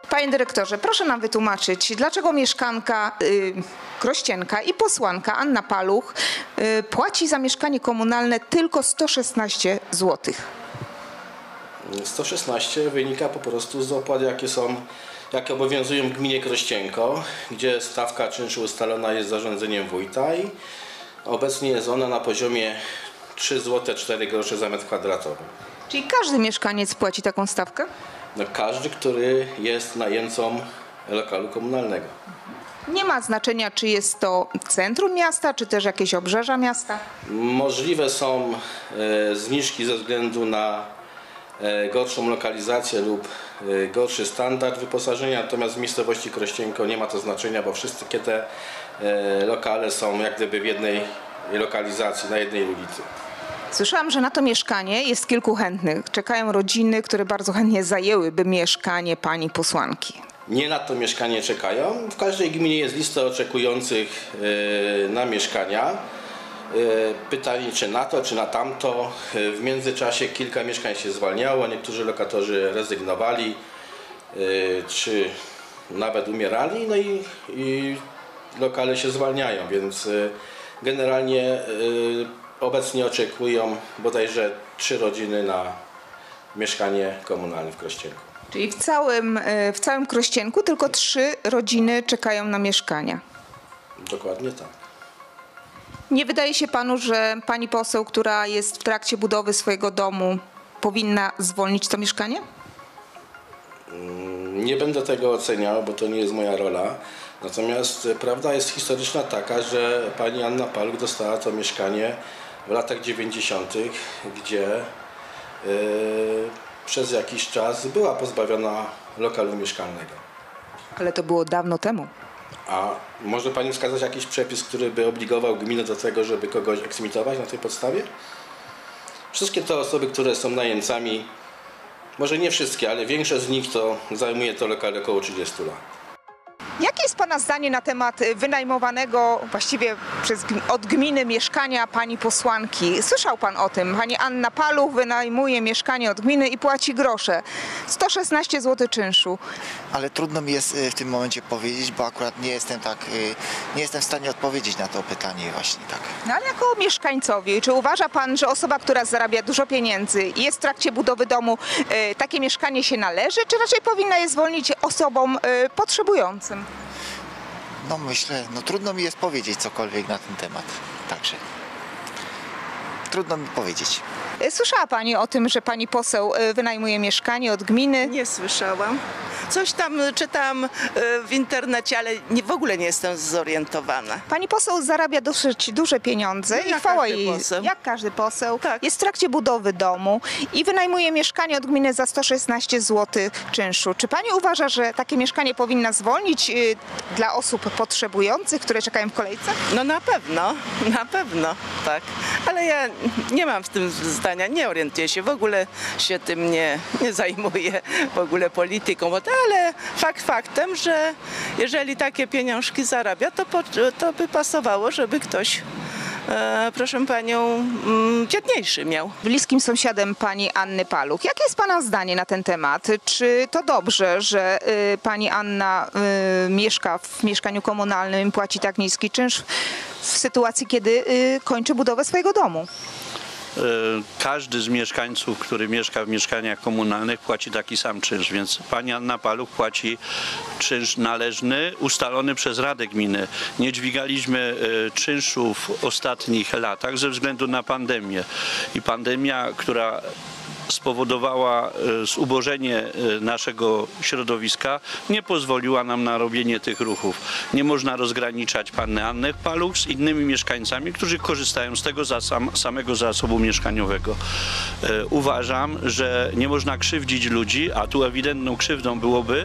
Panie dyrektorze, proszę nam wytłumaczyć, dlaczego mieszkanka Krościenka i posłanka Anna Paluch płaci za mieszkanie komunalne tylko 116 zł? 116 wynika po prostu z opłat, jakie obowiązują w gminie Krościenko, gdzie stawka czynszu ustalona jest zarządzeniem wójta i obecnie jest ona na poziomie 3 zł 4 grosze za metr kwadratowy. Czyli każdy mieszkaniec płaci taką stawkę? No, każdy, który jest najemcą lokalu komunalnego. Nie ma znaczenia, czy jest to centrum miasta, czy też jakieś obrzeża miasta? Możliwe są zniżki ze względu na gorszą lokalizację lub gorszy standard wyposażenia, natomiast w miejscowości Krościenko nie ma to znaczenia, bo wszystkie te lokale są jak gdyby w jednej lokalizacji, na jednej ulicy. Słyszałam, że na to mieszkanie jest kilku chętnych. Czekają rodziny, które bardzo chętnie zajęłyby mieszkanie pani posłanki. Nie na to mieszkanie czekają. W każdej gminie jest lista oczekujących na mieszkania. Pytanie, czy na to, czy na tamto. W międzyczasie kilka mieszkań się zwalniało, niektórzy lokatorzy rezygnowali, czy nawet umierali, no i lokale się zwalniają, więc generalnie obecnie oczekują bodajże 3 rodziny na mieszkanie komunalne w Krościenku. Czyli w całym Krościenku tylko 3 rodziny czekają na mieszkania. Dokładnie tak. Nie wydaje się panu, że pani poseł, która jest w trakcie budowy swojego domu, powinna zwolnić to mieszkanie? Nie będę tego oceniał, bo to nie jest moja rola. Natomiast prawda jest historyczna taka, że pani Anna Paluch dostała to mieszkanie w latach 90., gdzie przez jakiś czas była pozbawiona lokalu mieszkalnego. Ale to było dawno temu. A może pani wskazać jakiś przepis, który by obligował gminę do tego, żeby kogoś eksmitować na tej podstawie? Wszystkie te osoby, które są najemcami, może nie wszystkie, ale większość z nich to zajmuje to lokal około 30 lat. Jakie jest pana zdanie na temat wynajmowanego właściwie od gminy mieszkania pani posłanki? Słyszał pan o tym? Pani Anna Paluch wynajmuje mieszkanie od gminy i płaci grosze. 116 zł czynszu. Ale trudno mi jest w tym momencie powiedzieć, bo akurat nie jestem w stanie odpowiedzieć na to pytanie właśnie tak. No ale jako mieszkańcowi, czy uważa pan, że osoba, która zarabia dużo pieniędzy i jest w trakcie budowy domu, takie mieszkanie się należy, czy raczej powinna je zwolnić osobom potrzebującym? No myślę, trudno mi jest powiedzieć cokolwiek na ten temat, także trudno mi powiedzieć. Słyszała pani o tym, że pani poseł wynajmuje mieszkanie od gminy? Nie słyszałam. Coś tam czytałam w internecie, ale w ogóle nie jestem zorientowana. Pani poseł zarabia dosyć duże pieniądze No, i jak chwała każdy jej, poseł. jak każdy poseł, Tak. jest w trakcie budowy domu i wynajmuje mieszkanie od gminy za 116 zł czynszu. Czy pani uważa, że takie mieszkanie powinna zwolnić dla osób potrzebujących, które czekają w kolejce? No na pewno, tak. Ale ja nie mam w tym zdania, nie orientuję się, w ogóle się tym nie zajmuję, w ogóle polityką, ale fakt faktem, że jeżeli takie pieniążki zarabia, to by pasowało, żeby ktoś, proszę panią, biedniejszy miał. Bliskim sąsiadem pani Anny Paluch. Jakie jest pana zdanie na ten temat? Czy to dobrze, że pani Anna mieszka w mieszkaniu komunalnym, płaci tak niski czynsz w sytuacji, kiedy kończy budowę swojego domu? Każdy z mieszkańców, który mieszka w mieszkaniach komunalnych, płaci taki sam czynsz, więc pani Anna Paluch płaci czynsz należny, ustalony przez Radę Gminy. Nie dźwigaliśmy czynszu w ostatnich latach ze względu na pandemię. I pandemia, która spowodowała zubożenie naszego środowiska, nie pozwoliła nam na robienie tych ruchów. Nie można rozgraniczać panny Anny Paluch z innymi mieszkańcami, którzy korzystają z tego samego zasobu mieszkaniowego. Uważam, że nie można krzywdzić ludzi, a tu ewidentną krzywdą byłoby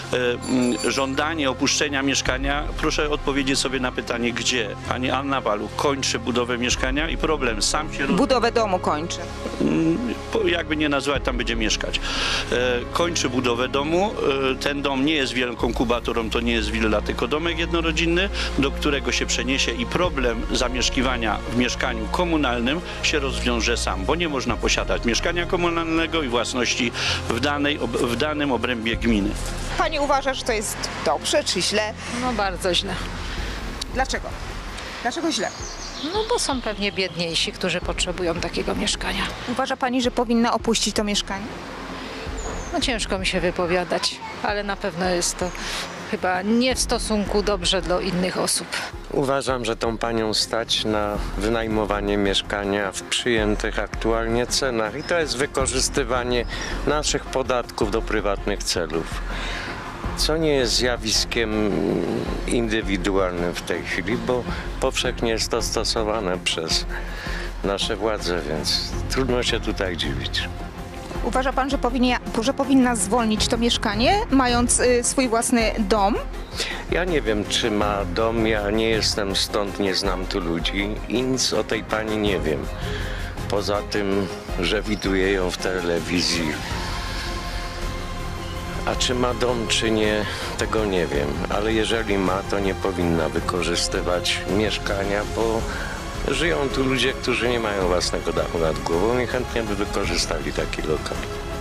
żądanie opuszczenia mieszkania. Proszę odpowiedzieć sobie na pytanie, gdzie pani Anna Paluch kończy budowę mieszkania i problem sam się Budowę domu kończy. jakby by nie nazywać, tam będzie mieszkać. Kończy budowę domu. Ten dom nie jest wielką kubaturą, to nie jest willa, tylko domek jednorodzinny, do którego się przeniesie i problem zamieszkiwania w mieszkaniu komunalnym się rozwiąże sam, bo nie można posiadać mieszkania komunalnego i własności w danym obrębie gminy. Pani uważa, że to jest dobrze czy źle? No bardzo źle. Dlaczego? Dlaczego źle? No bo są pewnie biedniejsi, którzy potrzebują takiego mieszkania. Uważa pani, że powinna opuścić to mieszkanie? No ciężko mi się wypowiadać, ale na pewno jest to chyba nie w stosunku dobrze do innych osób. Uważam, że tą panią stać na wynajmowanie mieszkania w przyjętych aktualnie cenach i to jest wykorzystywanie naszych podatków do prywatnych celów, co nie jest zjawiskiem indywidualnym w tej chwili, bo powszechnie jest to stosowane przez nasze władze, więc trudno się tutaj dziwić. Uważa pan, że powinna zwolnić to mieszkanie, mając swój własny dom? Ja nie wiem, czy ma dom, ja nie jestem stąd, nie znam tu ludzi i nic o tej pani nie wiem. Poza tym, że widuję ją w telewizji. A czy ma dom, czy nie, tego nie wiem. Ale jeżeli ma, to nie powinna wykorzystywać mieszkania, bo żyją tu ludzie, którzy nie mają własnego dachu nad głową i chętnie by wykorzystali taki lokal.